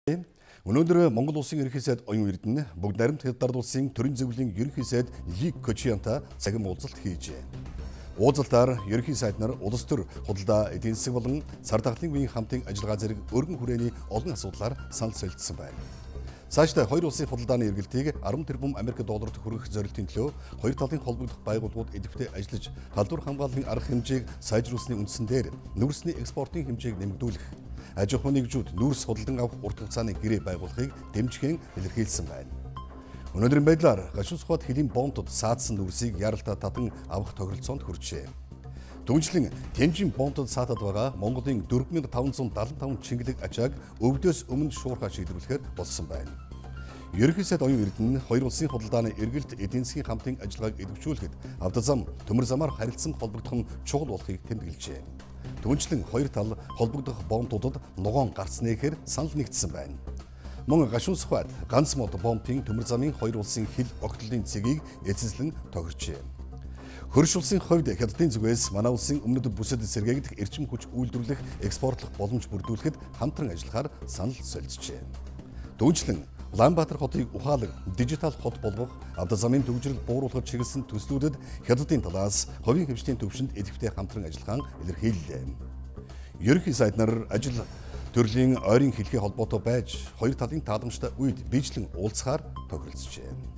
Өнөөдөр Монгол Улсын ерөнхий сайд Оюун Эрдэнэ бүгд найрамд хятад улсын төрийн зөвлөлийн ерөнхий сайд Ли Кочиантай цагаан уулзалт хийжээ. Уулзалтаар ерөнхий сайд нар улс төр худалдаа, эдийн засаг болон сар дагалын үеийн хамтын ажиллагаа зэрэг өргөн хүрээний олон асуудлаар санал солилцсон байна. Цаашдаа хоёр улсын худалдааны эргэлтийг 10 тэрбум Америк долларт хүргэх зорилтын төлөө хоёр талын холбогдох байгууллагууд идэвхтэй ажиллаж, халдвар хамгааллын арга хэмжээг сайжруулсны үндсэн дээр нүүрсний экспортын хэмжээг нэмэгдүүлэх, аж ахуйн нэгжүүд нүүрс худалдан авах урт хугацааны гэрээ байгуулахыг дэмжихэн илэрхийлсэн байна. Өнөөдрийн байдлаар гашуун сухад хөлийн бомбууд саадсан нүүрсийг яаралтай татан авах тохиролцоонд хүрчээ. Түүнчлэн Тэнжин бомбууд саатад байгаа Монголын 4575 чингэлэг ачааг өвдөөс өмнө шуурхаа шийдвэрлэхээр болсон байна. Ерөнхий сайд Оюун Эрдэнэ хоёр улсын худалдааны эргэлт эдийн засгийн хамтын ажиллагааг идэвхжүүлэхэд автозам, төмөр замаар харилцан холбогдох нь чухал болохыг тэмдэглэжээ. Түүнчлэн хоёр тал холбогдох бомбуудад ногоон гарцны гэхээр санал нэгдсэн байна. Мөн гашуун сухад ганц мод бомбын төмөр замын хоёр улсын хил огтлолын цэгийг эцэслэн тохирчээ. Хөрш улсын хувьд хятадын зүгээс манай улсын өмнөд бүсэд сэргээгдэх эрчим хүч үйлдвэрлэх, экспортлох боломж бүрдүүлэхэд хамтран ажиллахаар санал солилцжээ. Түүнчлэн Улаанбаатар хотыг ухаалаг дижитал хот болгох, автозамын төвжирэл бууруулахад чиглэсэн төслүүдэд хятадын талаас хувийн хэмжээний төвшөнд идэвхтэй хамтран ажиллахаа илэрхийллээ. Ерөнхий сайд нар ажил төрлийн ойрын хэлхий холбоотой байж хоёр талын тааламжтай үед биечлэн уулзахаар тохиролцжээ.